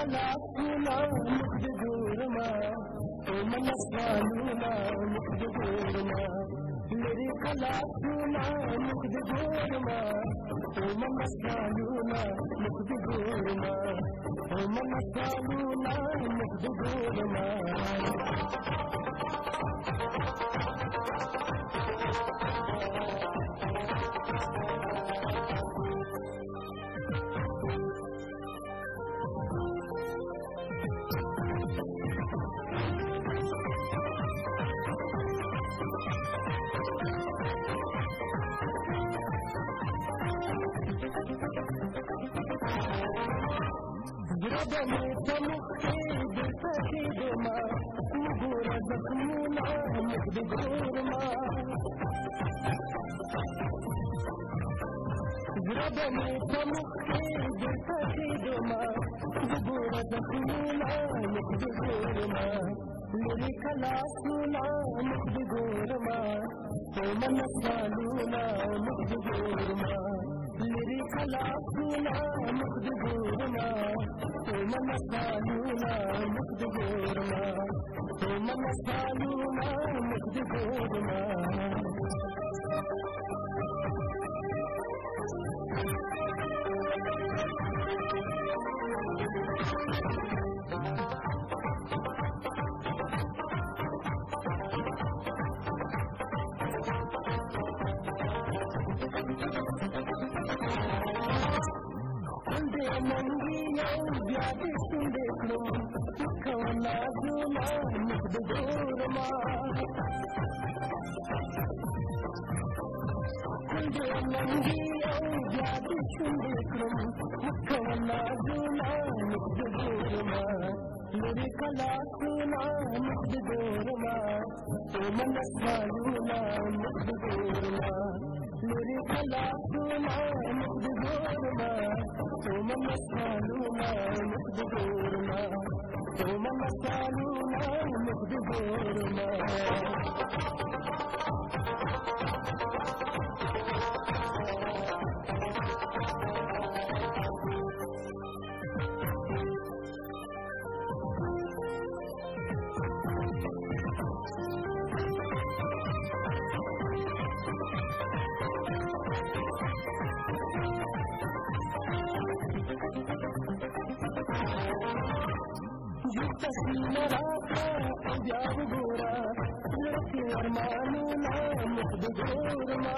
Lasoona muqdurma Mana saluna muqdurma Lerek Lasoona muqdurma Mana saluna muqdurma Mana saluna muqdurma Rabani tamukhe dilsaki dema Mugura zakhmuna muqdurma Rabani tamukhe dilsaki dema Mugura zakhmuna muqdurma Lerek Lasoona muqdurma Mana saluna muqdurma Lerek Lasoona muqdurma Mana saluna muqdurma Mana saluna muqdurma Mangiya vyadi sundeklo Kawana juna muqdurma Mangiya vyadi sundeklo Kawana juna muqdurma Lerek Lasoona muqdurma Mana saluna muqdurma Lerek Lasoona muqdurma Mana saluna muqdurma Mana saluna muqdurma Tasina rata ajab gora Lerek Lasoona muqdurma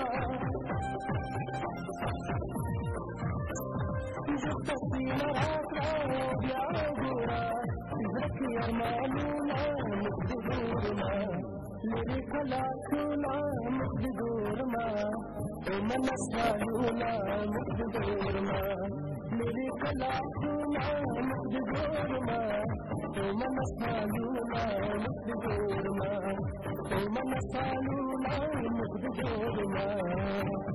Tasina rata ajab gora Lerek Lasoona muqdurma Lerek Lasoona muqdurma Mana saluna muqdurma Lerek Lasoona muqdurma Mana saluna muqdurma Mana saluna muqdurma